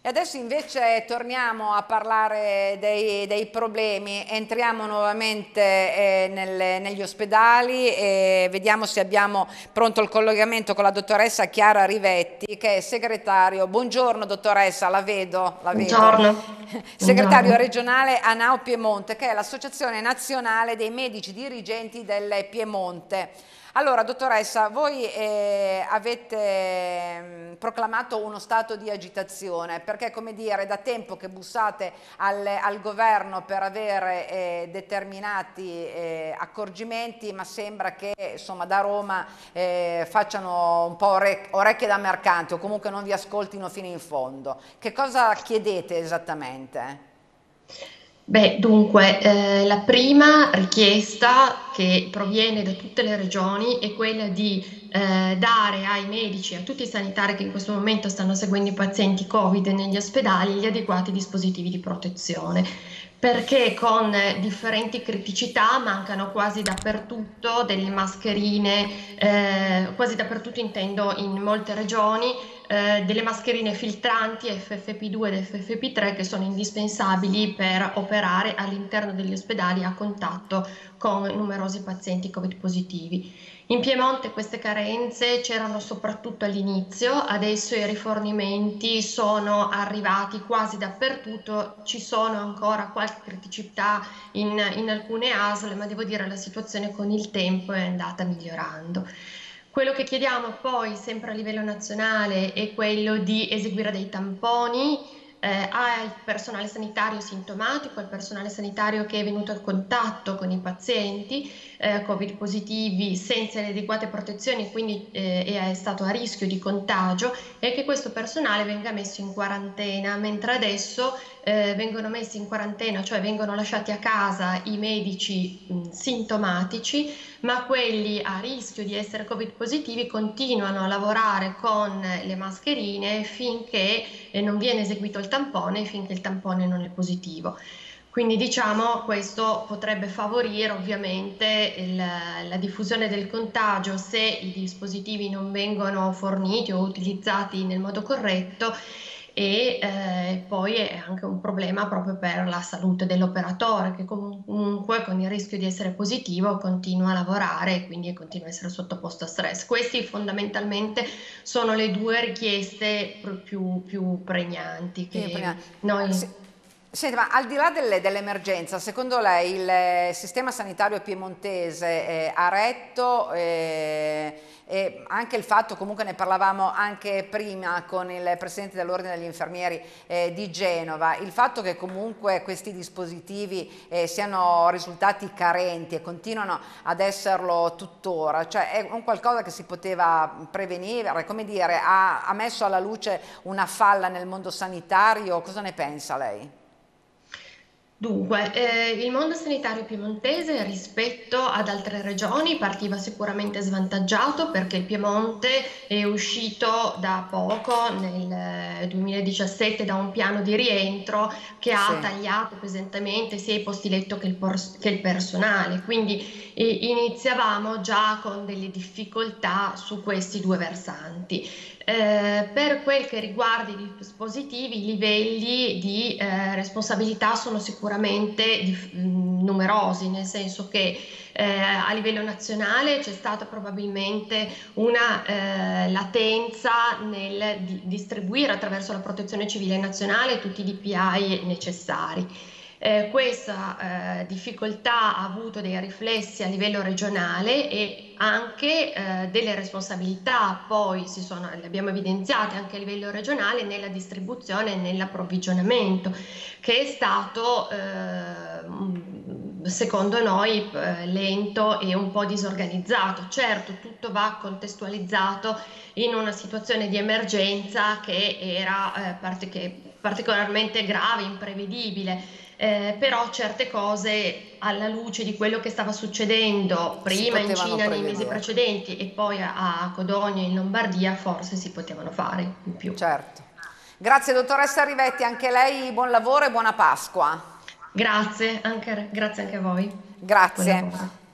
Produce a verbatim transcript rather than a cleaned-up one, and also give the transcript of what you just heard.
E adesso invece torniamo a parlare dei, dei problemi, entriamo nuovamente eh, nelle, negli ospedali e vediamo se abbiamo pronto il collegamento con la dottoressa Chiara Rivetti, che è segretario. Buongiorno dottoressa, la vedo, la vedo. Buongiorno. Segretario Buongiorno. regionale ANAO Piemonte, che è l'associazione nazionale dei medici dirigenti del Piemonte. Allora, dottoressa, voi eh, avete mh, proclamato uno stato di agitazione perché, come dire, è da tempo che bussate al, al governo per avere eh, determinati eh, accorgimenti, ma sembra che insomma da Roma eh, facciano un po' orec- orecchie da mercante o comunque non vi ascoltino fino in fondo. Che cosa chiedete esattamente? Beh, dunque, eh, la prima richiesta che proviene da tutte le regioni è quella di eh, dare ai medici, a tutti i sanitari che in questo momento stanno seguendo i pazienti Covid negli ospedali, gli adeguati dispositivi di protezione, perché con eh, differenti criticità mancano quasi dappertutto delle mascherine, eh, quasi dappertutto intendo in molte regioni, eh, delle mascherine filtranti F F P due ed F F P tre che sono indispensabili per operare all'interno degli ospedali a contatto con numerosi pazienti Covid positivi. In Piemonte queste carenze c'erano soprattutto all'inizio, adesso i rifornimenti sono arrivati quasi dappertutto, ci sono ancora qualche criticità in, in alcune A S L, ma devo dire la situazione con il tempo è andata migliorando. Quello che chiediamo poi, sempre a livello nazionale, è quello di eseguire dei tamponi eh, al personale sanitario sintomatico, al personale sanitario che è venuto a contatto con i pazienti eh, Covid positivi senza le adeguate protezioni, quindi eh, è stato a rischio di contagio, e che questo personale venga messo in quarantena, mentre adesso eh, vengono messi in quarantena, cioè vengono lasciati a casa i medici mh, sintomatici, ma quelli a rischio di essere Covid positivi continuano a lavorare con le mascherine finché eh, non viene eseguito il tampone, finché il tampone non è positivo. Quindi diciamo questo potrebbe favorire ovviamente il, la diffusione del contagio se i dispositivi non vengono forniti o utilizzati nel modo corretto, e eh, poi è anche un problema proprio per la salute dell'operatore che comunque con il rischio di essere positivo continua a lavorare e quindi continua a essere sottoposto a stress. Questi fondamentalmente sono le due richieste più, più pregnanti Sì, prima- che noi... Se- Senti, ma al di là delle- dell'emergenza, secondo lei il eh, sistema sanitario piemontese eh, ha retto eh, e anche il fatto, comunque ne parlavamo anche prima con il presidente dell'Ordine degli Infermieri eh, di Genova, il fatto che comunque questi dispositivi eh, siano risultati carenti e continuano ad esserlo tuttora, cioè è un qualcosa che si poteva prevenire, come dire, ha, ha messo alla luce una falla nel mondo sanitario, cosa ne pensa lei? Dunque, eh, il mondo sanitario piemontese rispetto ad altre regioni partiva sicuramente svantaggiato perché il Piemonte è uscito da poco, nel eh, duemiladiciassette, da un piano di rientro che ha Sì. tagliato pesantemente sia i posti letto che il, por- che il personale, quindi eh, iniziavamo già con delle difficoltà su questi due versanti. Eh, per quel che riguarda i dispositivi, i livelli di eh, responsabilità sono sicuramente dif- mh, numerosi, nel senso che eh, a livello nazionale c'è stata probabilmente una eh, latenza nel di- distribuire attraverso la Protezione Civile Nazionale tutti i D P I necessari. Eh, questa eh, difficoltà ha avuto dei riflessi a livello regionale e anche eh, delle responsabilità poi si sono, le abbiamo evidenziate anche a livello regionale nella distribuzione e nell'approvvigionamento, che è stato eh, secondo noi eh, lento e un po' disorganizzato. Certo, tutto va contestualizzato in una situazione di emergenza che era eh, part- che particolarmente grave, imprevedibile. Eh, però certe cose alla luce di quello che stava succedendo Si prima in potevano Cina nei mesi prevedere, precedenti e poi a, a Codogno in Lombardia forse si potevano fare in più. certo. Grazie dottoressa Rivetti, anche lei buon lavoro e buona Pasqua. Grazie anche, grazie anche a voi. Buon Grazie. lavoro.